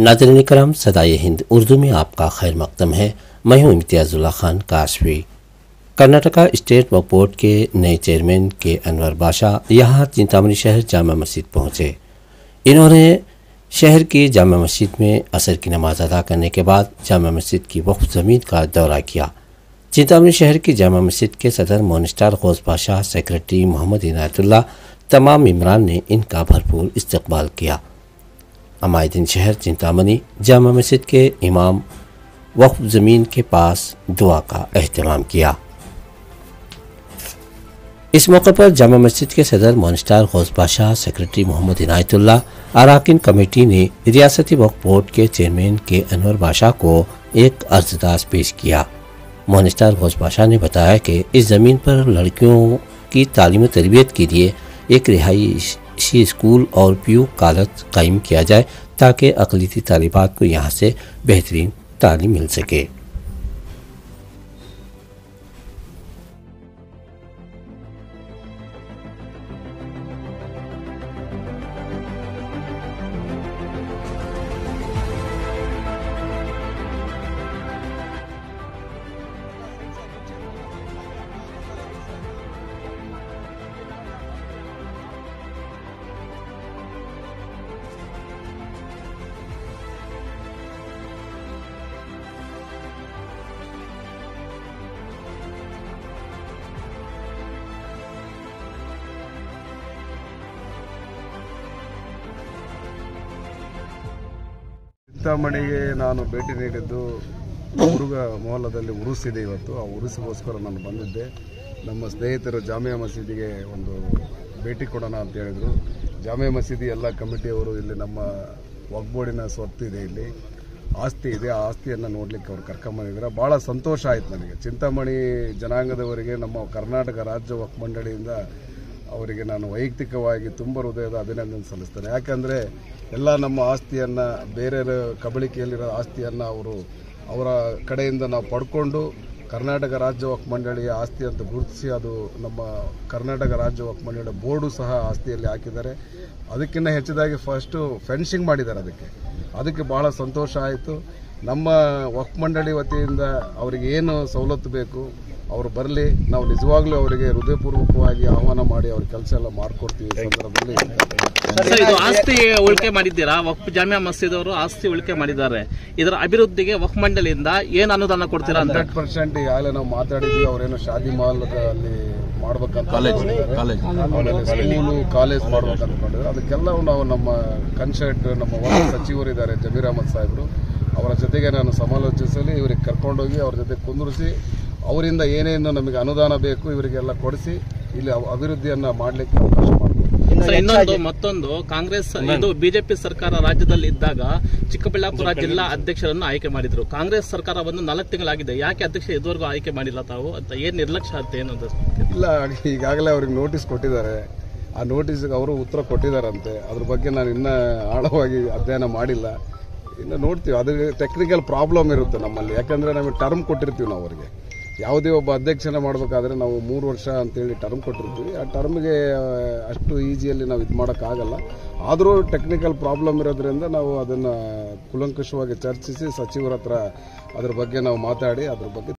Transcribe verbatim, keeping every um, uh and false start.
नाज़रीन करम, सदाए हिंद उर्दू में आपका खैर मकदम है। मैं हूं इम्तियाजुल्ला खान काशवी। कर्नाटका स्टेट वक्फ बोर्ड के नए चेयरमैन के अनवर बादशाह यहाँ चिंतामणि शहर जामा मस्जिद पहुँचे। इन्होंने शहर की जामा मस्जिद में असर की नमाज अदा करने के बाद जामा मस्जिद की वक्फ ज़मीन का दौरा किया। चिंतामणि शहर की जामा मस्जिद के सदर मोनिस्टार गौस बादशाह, सेक्रेटरी मोहम्मद इनायतुल्लाह, तमाम इमरान ने इनका भरपूर इस्तकबाल किया। अमायदीन शहर चिंतामणि जामा मस्जिद के इमाम वक्फ ज़मीन के पास दुआ का एहतमाम किया। इस मौके पर जामा मस्जिद के सदर मोनिस्टार गौस बादशाह, सेक्रेटरी मोहम्मद इनायतुल्लाह, अराकिन कमेटी ने रियासती वक्फ बोर्ड के चेयरमैन के अनवर बादशाह को एक अर्जदास पेश किया। मोनिस्टार गौस बादशाह ने बताया कि इस ज़मीन पर लड़कियों की तालीम तरबियत के लिए एक रिहायशी स्कूल और पीयू कॉलेज कायम किया जाए ताकि अक़लियती तालिबात को यहाँ से बेहतरीन तालीम मिल सके। ಚಿಂತಾಮಣಿಗೆ ನಾನು ಭೇಟಿ ನೀಡಿದ್ದು ಮುರುಘ ಮೊಹಲ್ಲದಲ್ಲಿ ಉರುಸಿದೆ. ಇವತ್ತು ಆ ಉರುಸಿಗೋಸ್ಕರ ನಾನು ಬಂದಿದ್ದೆ. ನಮ್ಮ ಸ್ನೇಹಿತರು ಜಾಮಿಯಾ ಮಸೀದಿಗೆ ಒಂದು ಭೇಟಿ ಕೊಡೋಣ ಅಂತ ಹೇಳಿದರು. ಜಾಮಿಯಾ ಮಸೀದಿ ಎಲ್ಲ ಕಮಿಟಿಯವರು ಇಲ್ಲಿ ನಮ್ಮ ವಕ್ಫ್ ಬೋರ್ಡಿನ ಸ್ವತ್ತಿದೆ, ಇಲ್ಲಿ ಆಸ್ತಿ ಇದೆ, ಆ ಆಸ್ತಿಯನ್ನು ನೋಡಲಿಕ್ಕೆ ಅವರು ಕರ್ಕೊಂಬಂದಿದ್ದಾರೆ. ಭಾಳ ಸಂತೋಷ ಆಯಿತು ನನಗೆ. ಚಿಂತಾಮಣಿ ಜನಾಂಗದವರಿಗೆ ನಮ್ಮ ಕರ್ನಾಟಕ ರಾಜ್ಯ ವಕ್ಫ್ ಮಂಡಳಿಯಿಂದ ಅವರಿಗೆ ನಾನು ವೈಯಕ್ತಿಕವಾಗಿ ತುಂಬ ಹೃದಯದ ಅಭಿನಂದನೆ ಸಲ್ಲಿಸ್ತೇನೆ. ಯಾಕಂದರೆ ಎಲ್ಲ ನಮ್ಮ ಆಸ್ತಿಯನ್ನು, ಬೇರೆ ಕಬಳಿಕೆಯಲ್ಲಿರೋ ಆಸ್ತಿಯನ್ನು ಅವರು ಅವರ ಕಡೆಯಿಂದ ನಾವು ಪಡ್ಕೊಂಡು ಕರ್ನಾಟಕ ರಾಜ್ಯ ವಕ್ಫ್ ಮಂಡಳಿಯ ಆಸ್ತಿ ಅಂತ ಗುರುತಿಸಿ ಅದು ನಮ್ಮ ಕರ್ನಾಟಕ ರಾಜ್ಯ ವಕ್ಫ್ ಮಂಡಳಿಯ ಬೋರ್ಡು ಸಹ ಆಸ್ತಿಯಲ್ಲಿ ಹಾಕಿದ್ದಾರೆ. ಅದಕ್ಕಿಂತ ಹೆಚ್ಚಿದಾಗಿ ಫಸ್ಟು ಫೆನ್ಸಿಂಗ್ ಮಾಡಿದ್ದಾರೆ. ಅದಕ್ಕೆ ಅದಕ್ಕೆ ಭಾಳ ಸಂತೋಷ ಆಯಿತು. ನಮ್ಮ ವಕ್ಫ್ ಮಂಡಳಿ ವತಿಯಿಂದ ಅವರಿಗೆ ಏನು ಸವಲತ್ತು ಬೇಕು ಅವರು ಬರಲಿ, ನಾವು ನಿಜವಾಗ್ಲೂ ಅವರಿಗೆ ಹೃದಯಪೂರ್ವಕವಾಗಿ ಆಹ್ವಾನ ಮಾಡಿ ಅವ್ರ ಕೆಲಸ ಎಲ್ಲ ಮಾಡಿಕೊಡ್ತೀವಿ. ಈ ಸಂದರ್ಭದಲ್ಲಿ ಇದು ಆಸ್ತಿ ಉಳಿಕೆ ಮಾಡಿದ್ದೀರಾ, ವಕ್ಫ್ ಜಾಮಿಯಾ ಮಸ್ಜಿದ್ ಅವರು ಆಸ್ತಿ ಉಳಿಕೆ ಮಾಡಿದ್ದಾರೆ. ಇದರ ಅಭಿವೃದ್ಧಿಗೆ ವಕ್ಫ್ ಮಂಡಳಿಯಿಂದ ಏನು ಅನುದಾನ ಕೊಡ್ತೀರಾ ಅಂತ? ಹಂಡ್ರೆಡ್ ಪರ್ಸೆಂಟ್ ಈಗಾಗಲೇ ನಾವು ಮಾತಾಡಿದ್ವಿ. ಅವರೇನೋ ಶಾದಿ ಮಾಲ್ ಅಲ್ಲಿ ಮಾಡ್ಬೇಕಂತ ಸ್ಕೂಲು ಕಾಲೇಜ್ ಮಾಡ್ಬೇಕಂತ ಮಾಡಿದ್ರು. ಅದಕ್ಕೆಲ್ಲ ನಾವು ನಮ್ಮ ಕನ್ಸಲ್ಟ್ ನಮ್ಮ ವಕ್ಫ್ ಸಚಿವರಿದ್ದಾರೆ ಜಮೀರ್ ಅಹಮದ್ ಸಾಹೇಬರು, ಅವರ ಜೊತೆಗೆ ನಾನು ಸಮಾಲೋಚಿಸಲಿ ಇವರಿಗೆ ಕರ್ಕೊಂಡೋಗಿ ಅವ್ರ ಜೊತೆ ಕುಂದಿರಿಸಿ ಅವರಿಂದ ಏನೇನು ನಮಗೆ ಅನುದಾನ ಬೇಕು ಇವರಿಗೆಲ್ಲ ಕೊಡಿಸಿ ಇಲ್ಲಿ ಅಭಿವೃದ್ಧಿಯನ್ನ ಮಾಡಲಿಕ್ಕೆ ಅವಕಾಶ ಮಾಡ್ತೀವಿ. ಇನ್ನೊಂದು ಮತ್ತೊಂದು ಕಾಂಗ್ರೆಸ್ ಇದು ಬಿಜೆಪಿ ಸರ್ಕಾರ ರಾಜ್ಯದಲ್ಲಿ ಇದ್ದಾಗ ಚಿಕ್ಕಬಳ್ಳಾಪುರ ಜಿಲ್ಲಾ ಅಧ್ಯಕ್ಷರನ್ನು ಆಯ್ಕೆ ಮಾಡಿದ್ರು. ಕಾಂಗ್ರೆಸ್ ಸರ್ಕಾರ ಒಂದು ನಾಲ್ಕು ತಿಂಗಳಾಗಿದೆ, ಯಾಕೆ ಅಧ್ಯಕ್ಷ ಇದುವರೆಗೂ ಆಯ್ಕೆ ಮಾಡಿಲ್ಲ ತಾವು ಅಂತ? ಏನ್ ನಿರ್ಲಕ್ಷ್ಯ ಅಂತ ಏನು? ಇಲ್ಲ, ಈಗಾಗಲೇ ಅವ್ರಿಗೆ ನೋಟಿಸ್ ಕೊಟ್ಟಿದ್ದಾರೆ. ಆ ನೋಟಿಸ್ಗೆ ಅವರು ಉತ್ತರ ಕೊಟ್ಟಿದ್ದಾರಂತೆ. ಅದ್ರ ಬಗ್ಗೆ ನಾನು ಇನ್ನೂ ಆಳವಾಗಿ ಅಧ್ಯಯನ ಮಾಡಿಲ್ಲ. ಇನ್ನು ನೋಡ್ತೀವಿ. ಅದು ಟೆಕ್ನಿಕಲ್ ಪ್ರಾಬ್ಲಮ್ ಇರುತ್ತೆ ನಮ್ಮಲ್ಲಿ. ಯಾಕಂದರೆ ನಮಗೆ ಟರ್ಮ್ ಕೊಟ್ಟಿರ್ತೀವಿ ನಾವು ಅವರಿಗೆ. ಯಾವುದೇ ಒಬ್ಬ ಅಧ್ಯಕ್ಷನ ಮಾಡಬೇಕಾದ್ರೆ ನಾವು ಮೂರು ವರ್ಷ ಅಂತೇಳಿ ಟರ್ಮ್ ಕೊಟ್ಟಿರ್ತೀವಿ. ಆ ಟರ್ಮ್ಗೆ ಅಷ್ಟು ಈಸಿಯಲ್ಲಿ ನಾವು ಇದು ಮಾಡೋಕ್ಕಾಗಲ್ಲ. ಆದರೂ ಟೆಕ್ನಿಕಲ್ ಪ್ರಾಬ್ಲಮ್ ಇರೋದ್ರಿಂದ ನಾವು ಅದನ್ನು ಕೂಲಂಕಷವಾಗಿ ಚರ್ಚಿಸಿ ಸಚಿವರ ಹತ್ರ ಅದ್ರ ಬಗ್ಗೆ ನಾವು ಮಾತಾಡಿ ಅದ್ರ ಬಗ್ಗೆ